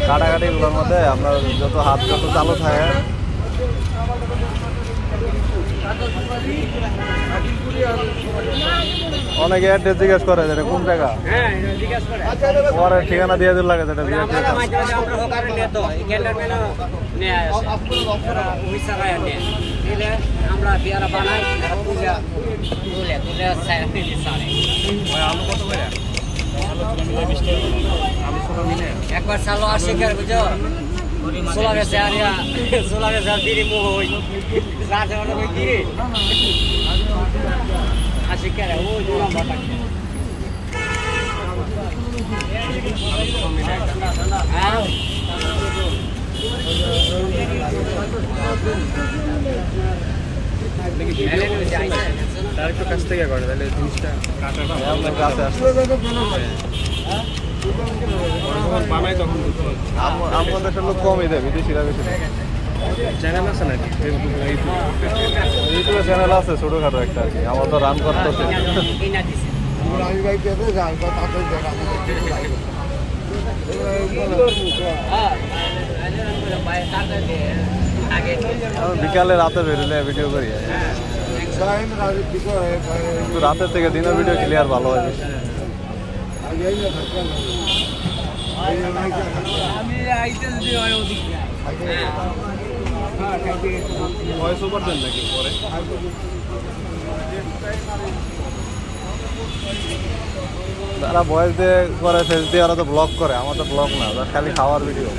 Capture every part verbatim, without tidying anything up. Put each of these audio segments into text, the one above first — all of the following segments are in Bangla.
কাটাকাটিগুলোর মধ্যে আপনার যত হাত যত চালু থাকে অনেকে অ্যাড্রেস জিজ্ঞেস করে যে কোন জায়গা পরে ঠিকানা দিয়ে দিল লাগে যেটা আমরা বিয়ারা বানাই একবার চালো আসে কে বুঝো ষোলা গেছে আর ষোলা গেছে আর দিদি মুখ ওই রাজা ওই দিদি আসে কে ওই লম্বা থাকে হ্যাঁ তার একটু কাছ থেকে করে তাহলে জিনিসটা কাছে আসলে বানাই তখন আমাদের লোক কমই দেয় বিদেশিরা বেশি চ্যানেল আছে নাকি ইউটিউবে চ্যানেল আছে ছোটোখাটো একটা আর কি আমার তো রান করতেছে বিকালে রাতে বেরোলে ভিডিও করি রাতের থেকে দিনের ভিডিও ক্লিয়ার ভালো হয় ভয়েস ওভার দেন নাকি পরে যারা ভয়েস দিয়ে করে ফেস দিয়ে ওরা তো ব্লগ করে আমার তো ব্লগ না খালি খাওয়ার ভিডিও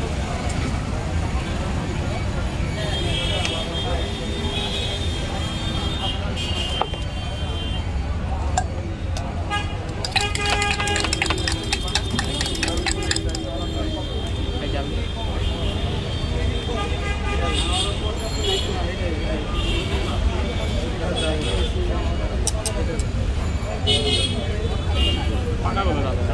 পাকা বলে দাদা